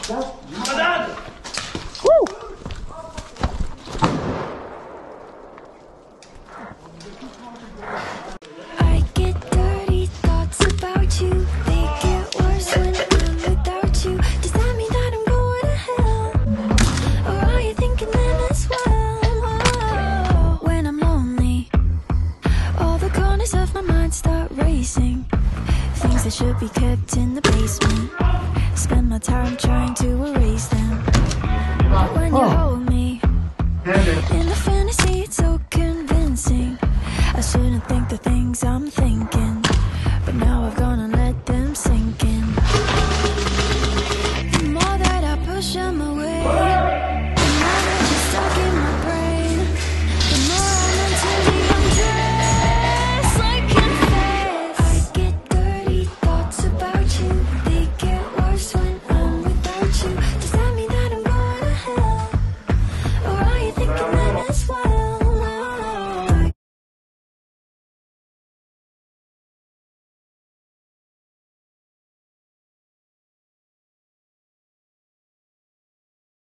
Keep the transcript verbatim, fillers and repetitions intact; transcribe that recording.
I get dirty thoughts about you. They get worse when I'm without you. Does that mean that I'm going to hell? Or are you thinking that as well? When I'm lonely, all the corners of my mind start racing. Things that should be kept in the basement. Spend my time trying to erase them. But when you hold me in